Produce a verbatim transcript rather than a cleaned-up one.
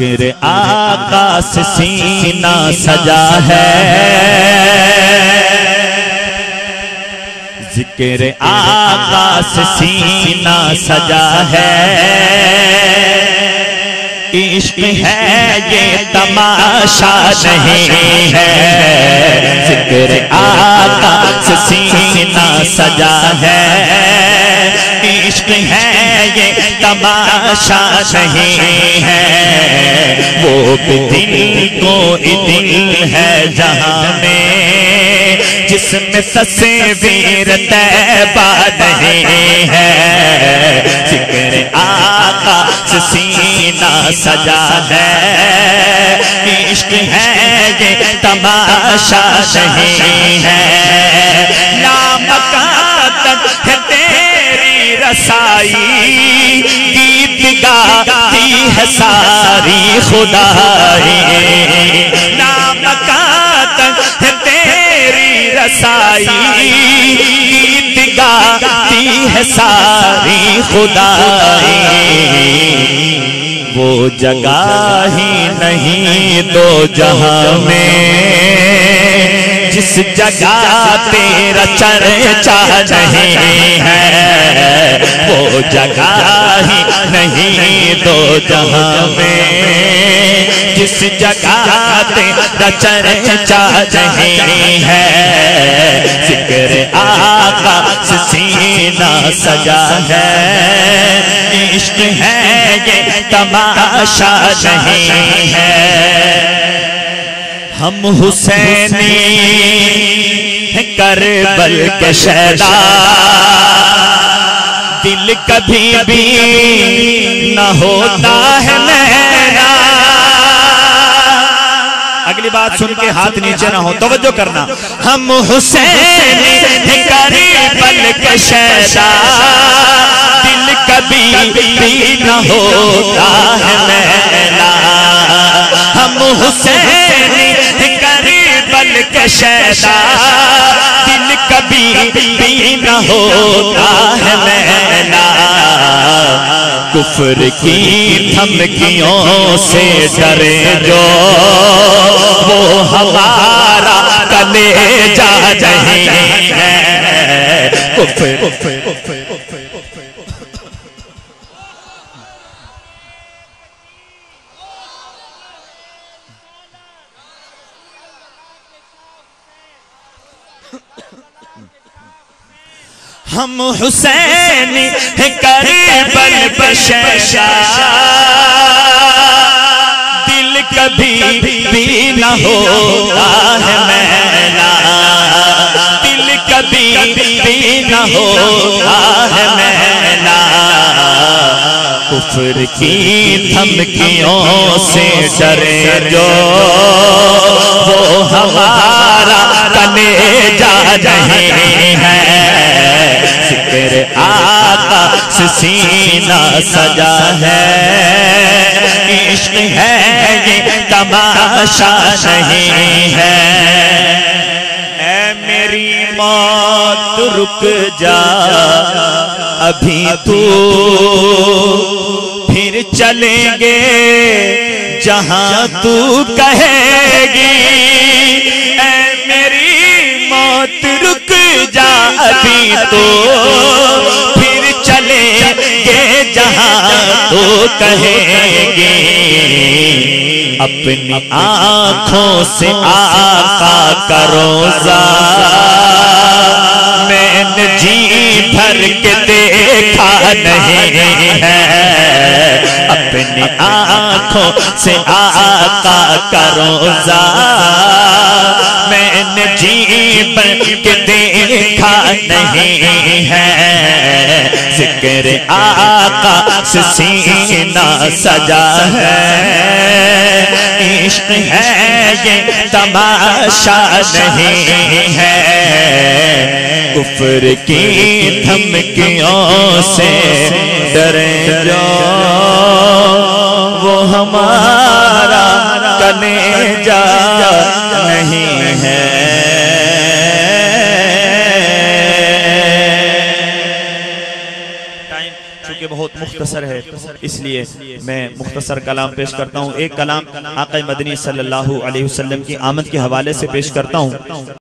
जिक्र आका से सीना सजा है, जिक्र आका से सीना सजा है। इश्क है ये तमाशा नहीं है, जिक्र आका से सीना सजा है। इश्क है ये तमाशा नहीं है, वो भी दिल को दिल है जहां में, जिसमें तस्वीर तैबा नहीं है। जिक्र आका से सीना सजा है, इश्क है ये तमाशा नहीं है। लामकात है तेरी रसाई, गीत गाती है सारी खुदाई। लामकात है तेरी रसाई, गीत गाती है सारी खुदाई। वो जगह ही नहीं दो जहां में, जिस जगह तेरा चर्चा नहीं है। वो जगह ही नहीं दो जहां में, जिस जगह तेरा चर्चा नहीं है। जिक्र आका से सीना सजा है, इश्क है ये तमाशा नहीं है। हम हुसैनी करबल के शहदा, दिल कभी भी न होता है मेरा। अगली बात सुन के हाथ नीचे ना हो, तवज्जो करना। हम हुसैनी करबल के शहदा, दिल कभी भी न होता है मेरा। हम हुसैनी करबल के शहदा, दिल कभी भी न होता है मेरा। कुफ्र की धमकियों से डरे जो, वो हमारा कलेजा नहीं है। कुफ्र हम हुसैनी करबल बशशा, दिल कभी भी न होता है मेरा। दिल कभी भी न होता है मेरा। कुफ्र की धमकियों से डरे जो, वो हमारा कलेजा नहीं है। जिक्र आका से सीना सजा है, इश्क है ये तमाशा नहीं है। ऐ मेरी मौत रुक जा अभी तू, फिर चलेंगे जहां तू कहेगी। ऐ मेरी मौत रुक जा अभी तो, फिर चलेंगे जहां तो कहेंगे। अपनी आंखों से आका का रोज़ा मैंने जी भर के देखा नहीं है। अपनी आंखों से आका का रोज़ा मैंने जी भर के देखा नहीं है। जिक्र आका से सीना सजा है, इश्क है ये तमाशा नहीं है। कुफ्र की धमकियों से डरे जो, वो हमारा कलेजा नहीं है। टाइम चूंकि बहुत बहुत मुख्तसर है, इसलिए मैं मुख्तसर कलाम पेश करता हूँ। एक कलाम आक़ा मदनी सल्लल्लाहु अलैहि वसल्लम की आमद के हवाले से पेश करता हूँ।